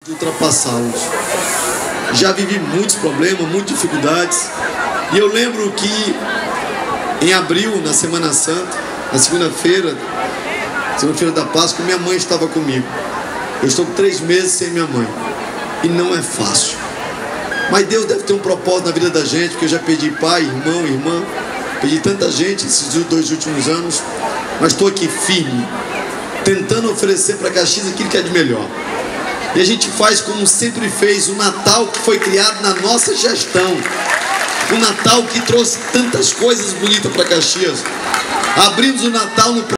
ultrapassá-los. Já vivi muitos problemas, muitas dificuldades, e eu lembro que em abril, na Semana Santa, na segunda-feira da Páscoa, minha mãe estava comigo. Eu estou 3 meses sem minha mãe e não é fácil, mas Deus deve ter um propósito na vida da gente, porque eu já perdi pai, irmão, irmã, perdi tanta gente esses 2 últimos anos, mas estou aqui firme, tentando oferecer para Caxias aquilo que é de melhor. E a gente faz como sempre fez, o Natal que foi criado na nossa gestão, o Natal que trouxe tantas coisas bonitas para Caxias. Abrimos o Natal no